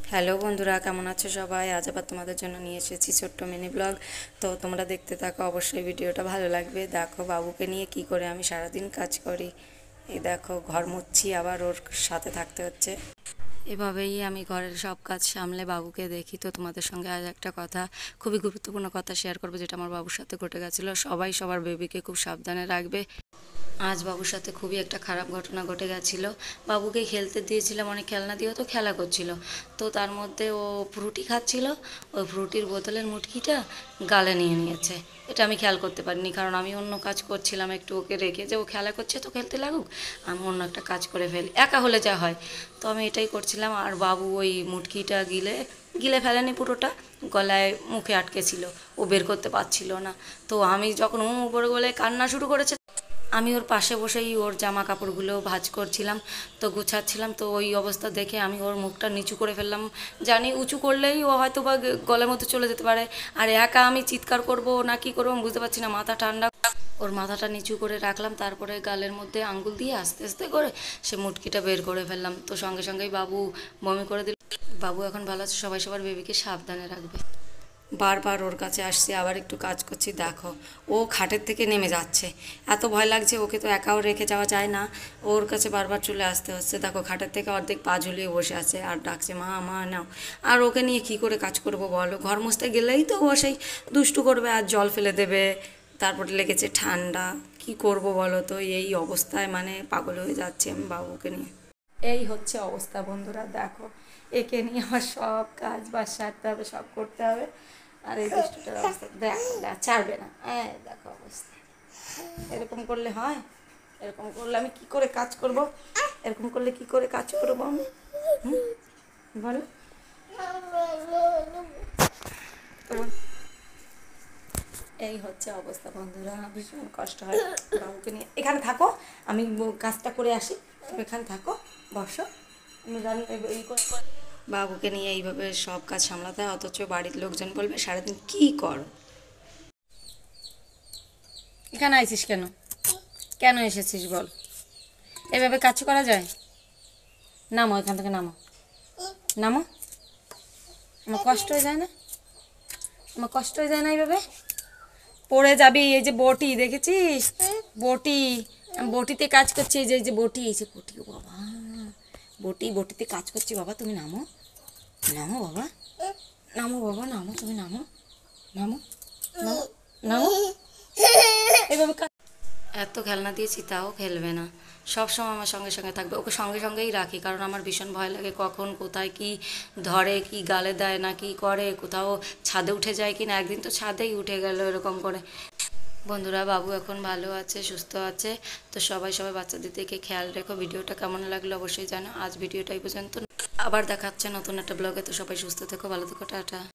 Hello বন্ধুরা, কেমন আছো সবাই? আজ আবার তোমাদের জন্য নিয়ে এসেছি ছোট্ট মিনি ব্লগ। তো তোমরা দেখতে থাকো, অবশ্যই ভিডিওটা ভালো লাগবে। দেখো বাবুকে নিয়ে কি করে আমি সারাদিন কাজ করি। এই দেখো ঘর মুছছি, আবার ওর সাথে থাকতে হচ্ছে। এভাবেই আমি ঘরের সব কাজ সামলে বাবুকে দেখি। তো তোমাদের সঙ্গে আজ একটা কথা, খুবই গুরুত্বপূর্ণ কথা শেয়ার করবো, যেটা আমার বাবুর সাথে ঘটে গেছিলো। সবাই সবার বেবিকে খুব সাবধানে রাখবে। আজ বাবুর সাথে খুবই একটা খারাপ ঘটনা ঘটে গেছিলো। বাবুকে খেলতে দিয়েছিলাম, অনেক খেলনা দিয়ে, তো খেলা করছিল। তো তার মধ্যে ও ফ্রুটি খাচ্ছিল, ওই ফ্রুটির বোতলের মুটকিটা গালে নিয়ে নিয়েছে। এটা আমি খেয়াল করতে পারিনি, কারণ আমি অন্য কাজ করছিলাম, একটু ওকে রেখে যে ও খেলা করছে তো খেলতে লাগুক, আমি অন্য একটা কাজ করে ফেলি, একা হলে যা হয়। তো আমি এটাই করছিলাম, আর বাবু ওই মুটকিটা গিলে গিলে ফেলেনি পুরোটা, গলায় মুখে আটকে ছিল, ও বের করতে পারছিল না। তো আমি যখন উপরে বলে কান্না শুরু করেছে, আমি ওর পাশে বসেই ওর জামা কাপড়গুলো ভাঁজ করছিলাম, তো গুছাচ্ছিলাম। তো ওই অবস্থা দেখে আমি ওর মুখটা নিচু করে ফেললাম, জানি উঁচু করলেই ও হয়তো বা গলার মধ্যে চলে যেতে পারে। আর একা আমি চিৎকার করব না কি করবো আমি বুঝতে পারছি না, মাথা ঠান্ডা, ওর মাথাটা নিচু করে রাখলাম, তারপরে গালের মধ্যে আঙ্গুল দিয়ে আস্তে আস্তে করে সে মুটকিটা বের করে ফেললাম। তো সঙ্গে সঙ্গেই বাবু বমি করে দিল। বাবু এখন ভালো আছে, সবাই সবার বেবিকে সাবধানে রাখবে। বারবার ওর কাছে আসছি, আবার একটু কাজ করছি, দেখো ও খাটের থেকে নেমে যাচ্ছে। এত ভয় লাগছে, ওকে তো একাও রেখে যাওয়া যায় না, ওর কাছে বারবার চলে আসতে হচ্ছে। দেখো খাটের থেকে অর্ধেক পা ঝুলিয়ে বসে আছে আর ডাকছে মা মা নাও। আর ওকে নিয়ে কি করে কাজ করব বলো? ঘর মুছতে গেলেই তো ও সেই দুষ্টু করবে আর জল ফেলে দেবে, তারপরে লেগেছে ঠান্ডা। কি করব বলো তো? এই অবস্থায় মানে পাগল হয়ে যাচ্ছে আমি বাবুকে নিয়ে। এই হচ্ছে অবস্থা বন্ধুরা, দেখো একে নিয়ে আমার সব কাজ বাজ সারতে হবে, সব করতে হবে। আর এই দুষ্টটার অবস্থা দেখো, ছাড়বে না। দেখো অবস্থা, এরকম করলে হয়? এরকম করলে আমি কি করে কাজ করব? এরকম করলে কি করে কাজ করবো আমি? বলো। এই হচ্ছে অবস্থা বন্ধুরা, ভীষণ কষ্ট হয় বাবুকে নিয়ে। এখানে থাকো, আমি কাজটা করে আসি, তুমি এখানে থাকো, বসো। আমি জানি এই বাবুকে নিয়ে এইভাবে সব কাজ সামলাতে হয়, অথচ বাড়ির লোকজন বলবে সারাদিন কি কর। এখানে আইছিস কেন? কেন এসেছিস বল? এভাবে কাজ করা যায়? নামো এখান থেকে, নামো নামো। আমার কষ্ট হয়ে যায় না? আমার কষ্ট হয়ে যায় না এইভাবে? পড়ে যাবি। এই যে বটি দেখেছিস? বটি, আমি বটিতে কাজ করছি। এই যে এই যে বটি, এই যে বটি, ও বাবা, বটিতে কাজ করছি। বাবা তুমি নামো, নামো বাবা, নামো বাবা, নামো তুমি, নামো নামো নামো নামো। এভাবে এত খেলনা দিয়েছি তাও খেলবে না, সব সময় আমার সঙ্গে সঙ্গে থাকবে। ওকে সঙ্গে সঙ্গেই রাখি, কারণ আমার ভীষণ ভয় লাগে কখন কোথায় কি ধরে, কি গালে দেয় না কি করে, কোথাও ছাদে উঠে যায় কি না। একদিন তো ছাদেই উঠে গেল এরকম করে। বন্ধুরা বাবু এখন ভালো আছে, সুস্থ আছে। তো সবাই সবাই বাচ্চাদের দিকে খেয়াল রেখো। ভিডিওটা কেমন লাগলো অবশ্যই জানো। আজ ভিডিওটা এই পর্যন্ত, আবার দেখা হচ্ছে নতুন একটা ব্লগে। তো সবাই সুস্থ থেকো, ভালো থেকো, টাটা।